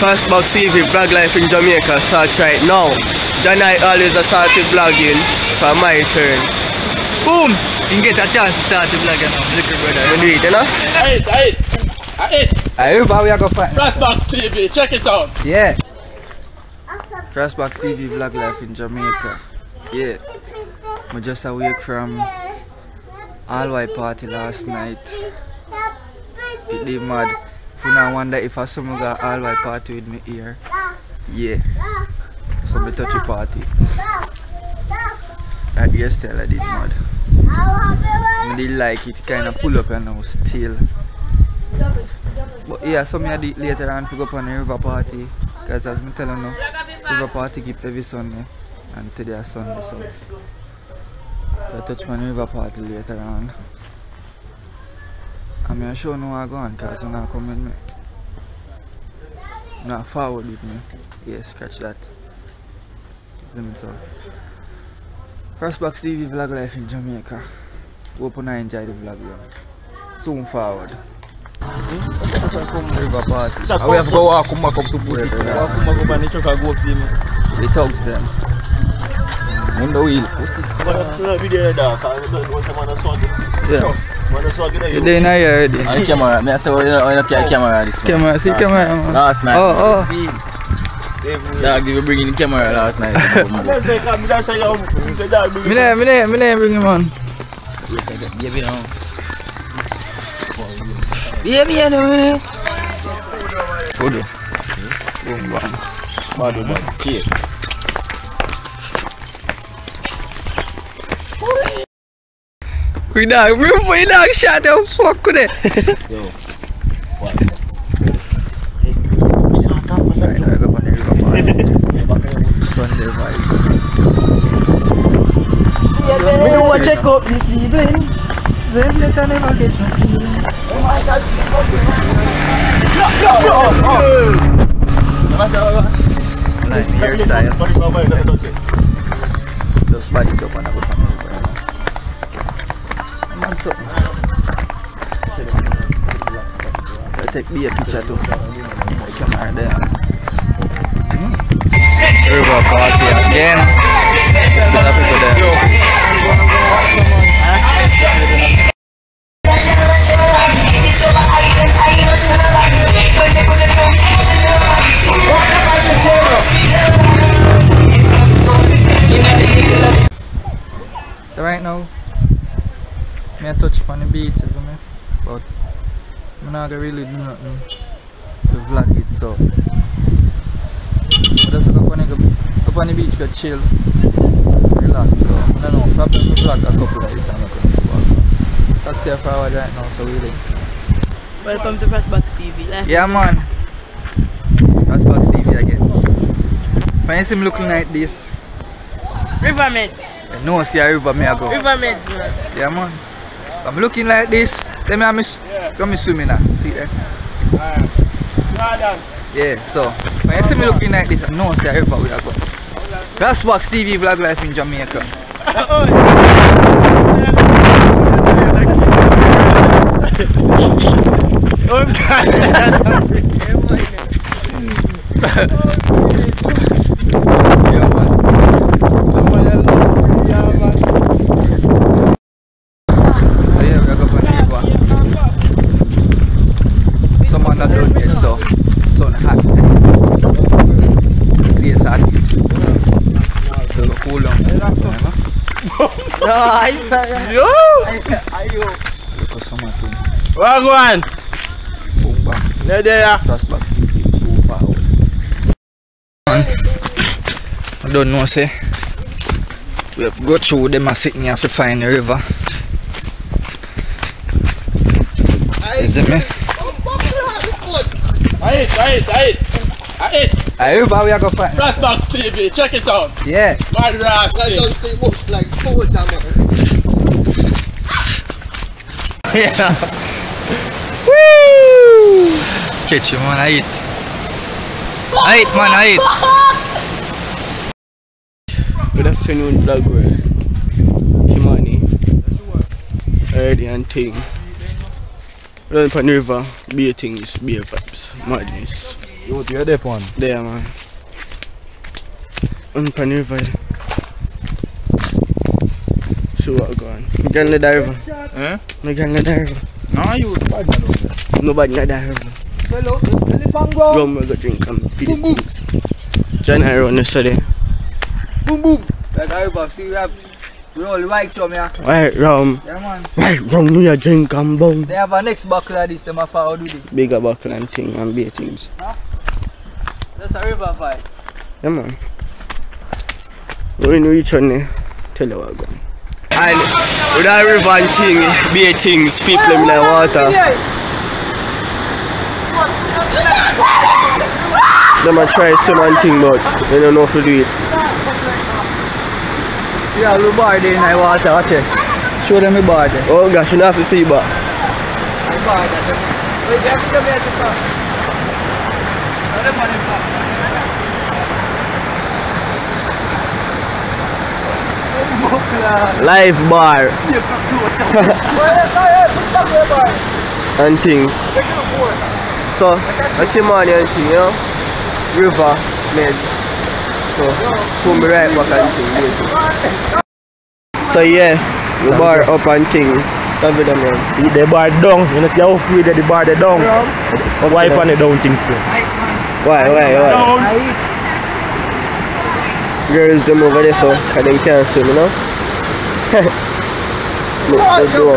BOXX TV vlog life in Jamaica starts right now. Janai always started vlogging, so my turn. Boom! You get a chance to start the vlog now, little brother. You do it, you know? I hope we are going to find BOXX TV, check it out. Yeah. BOXX TV vlog life in Jamaica. Yeah. I just awake from all-white party last night. It did mad. If you now wonder if I someone got all-white party with me here. Yeah. So I touch a party. That yesterday I did mad. I did like it, kind of pull up and now still. But yeah, so I did later on to go up on a river party. Because as I tell you now, river party keep every Sunday. And today is Sunday, so I touch my river party later on. I'm not sure no I go on because you're not coming with me. Not forward with me. Yes, catch that. See me so. BOXX TV vlog life in Jamaica. Hope you enjoy the vlog. Soon forward. River party. We have to go walk back up to Pussy. Walk back up and the truck and go see me. The thugs them. On the wheel. Yeah. You're doing now already. On the camera. I say, why not camera this man? Camera, see camera man. Last night. Oh. Dog, you were bringing the camera last night. Me bring him on. Baby now. Baby now. Food. Boom, bad. Cake. We dog shut the fuck with it. Yo. What? Right now I go on the river party. Sunday vibe. We don't want to check out this evening. Then later never get your feeling. Oh my God. Like hairstyle. Just body up and I go on the river. Man something. I take me a picture too. The camera there. River party again. A lot of people there. So right now, I touch upon the beach, isn't it? But I'm not gonna really do nothing to vlog it, so I just go up on the beach, go chill, relax. So I don't know, probably vlog a couple of times. That's here forward right now, so we link. Welcome to BOXX TV. Yeah man, BOXX TV again. When you see me looking like this, Riverman. no, see a river me I go. Riverman. Yeah man. I'm looking like this. Let me come swimming now. See there? Yeah, so when you see me looking like this, no see a river we are going. BOXX TV vlog life in Jamaica. Yeah man. Yo! Wagwan! There. BOXX TV so far out. I don't know, say. We have to go through them and sit here to find the river. Is it me? I hope we are going to find BOXX TV, check it out. Yeah. Mad rascal. Don't say much like soldier, man. Yeah. Woo! Catch you, man. I eat. Man. I eat. Good afternoon, vlog world. Kimani. Already and thing. Down upon the river, beer things, beer vibes, madness. You to your dep one? There, man. On the river. So what going? You can let the river. Eh? You can let the river. No, you bad man down there. Nobody let the river. Hello, elephant go. Rum we go drink and pee the things. John I run yesterday. Boom boom. Like I see we all white from here. White rum. Yeah man. White rum we a drink and bong. They have a next buckle of this, them a how do they? Bigger buckle and thing and beer things. Huh? That's a river fight. Yeah man. When we reach on there, tell you what going. And with that river and thing, beer things, people in the water. Them a try some thing but they don't know how to do it. Yeah, the bar there in the water, watch it. Show them the bar there. Oh gosh, you don't have to see but. The bar there. Wait, just come here to come. Live bar. And thing. So, that's the money and thing, you know? River, med. So, come right back and thing. So yeah, the bar up and thing. That's what I mean. See the bar down, you know see how free the bar the down. Why on the down things too? Why? Girls them over there so cause them can't swim, you know? Look, the door.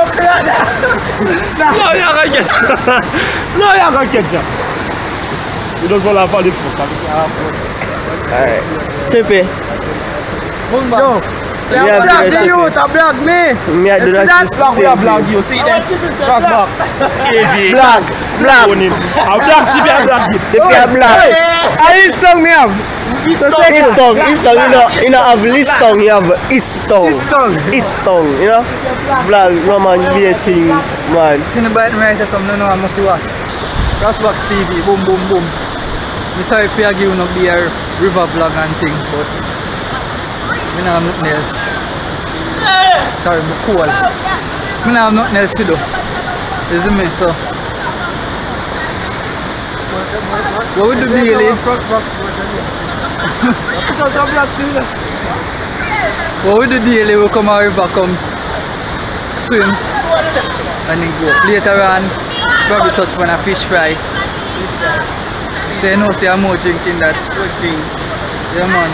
No, you can't get you. No, you can't get you. You don't fall off the floor. Alright. Tippy. Yo. Yeah, Vlog the youth, a vlog me. Me I do that. Vlog you see them. Crossbox. KV. Vlog. A vlog TV a vlog you. Tippy a vlog. I stung me have. Istong, you know have listong, you have istong. Istong, you know? Vlog, Roman beer things, man. See the bite me right some no I must watch. Crossbox TV, boom boom boom. I'm sorry if I give you no beer river vlog and thing, but I don't have nothing else. Sorry, I'm cool. I don't have nothing else to do. You see me, so. What would do daily? What would do daily? We'll come out river, come swim and then go. Later on, probably touch on a fish fry. So you know, see I'm more drinking that. Yeah man.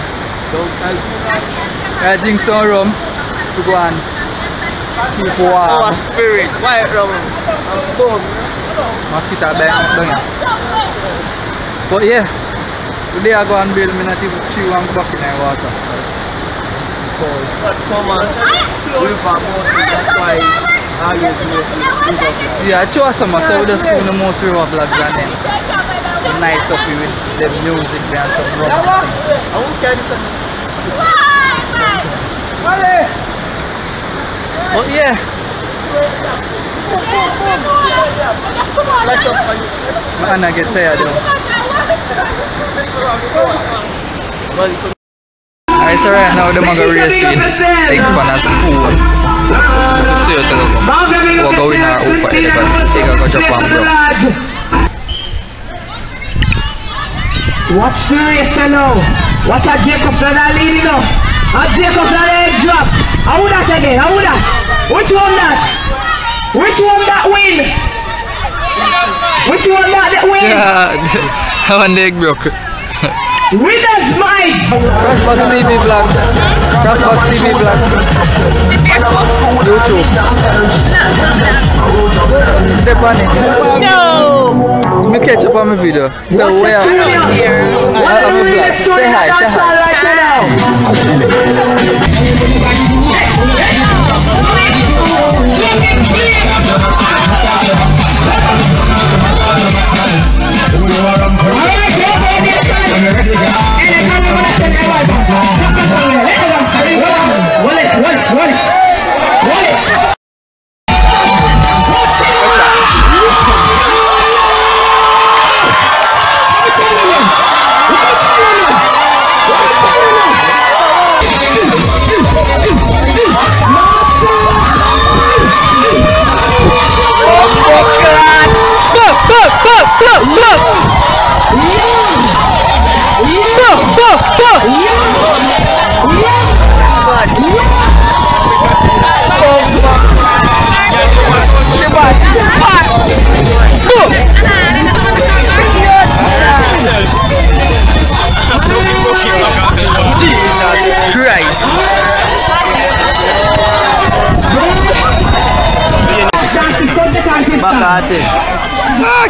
I drink some rum to go and keep warm. Our spirit, white rum. Mosquito bite down here. But yeah, today I go and build me not even chew and go back in the water. Cold. But summer, river mostly, that's why I always go. Yeah, I chew summer, so we just do the most river vlogs and then the nights up with the music and some rum. I won't carry this. But yeah. Man, I get tired though. Alright, so right now, they're going to race in egg pan a spoon. You see what they're going to go in our over egg and go drop on bruk. Watch the race now. Watch a Jacob that leading now. A Jacob that egg drop. How would that again? How would that? Which one that? Which one that win? Which one that win? Yeah, I want the egg broke. Winners mine! Crossbox TV vlog. Crossbox TV vlog. YouTube. Step on it. No! Me catch up on my video. So where I'm a vlog. Say hi, say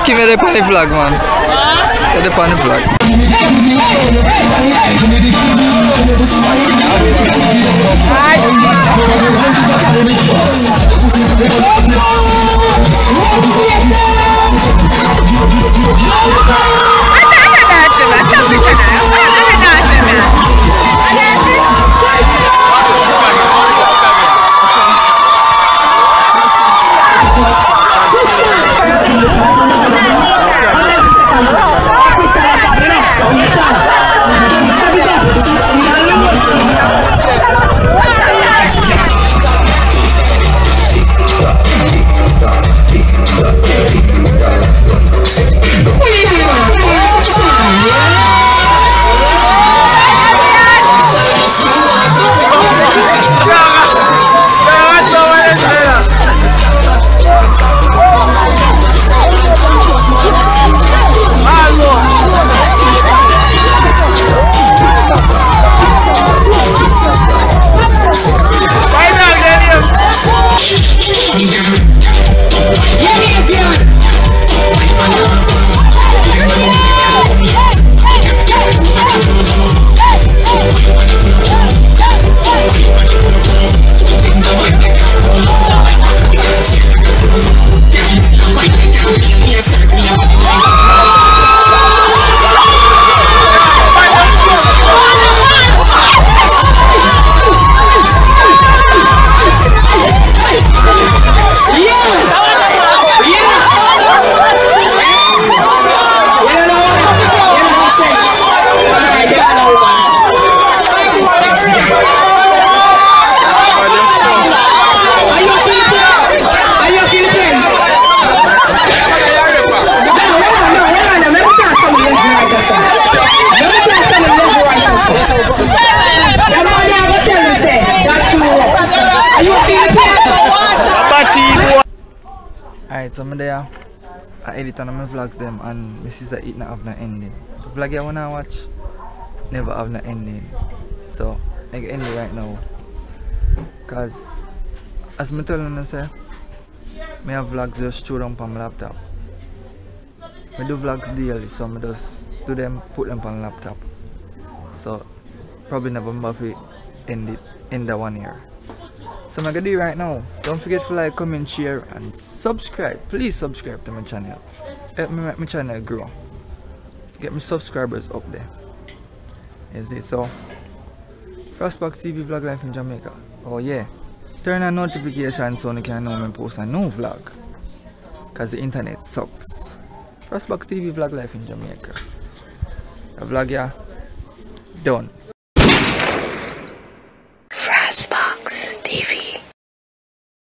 Give me the funny flag, man. Get the funny flag. Alright, so I'm there. I edit on my vlogs them and this is it not have no ending. The vlog you wanna watch never have no ending. So I get ending right now. Cause as I tell you say, I have vlogs just throw them on my laptop. I do vlogs daily, so I just do them, put them on my laptop. So probably never remember end the 1 year. So I'm gonna do it right now. Don't forget to like, comment, share and subscribe. Please subscribe to my channel. Help me make my channel grow. Get my subscribers up there. Is it so? BOXX TV vlog life in Jamaica. Oh yeah. Turn on notifications so you can know when I post a new vlog. Cause the internet sucks. BOXX TV vlog life in Jamaica. The vlog yeah done.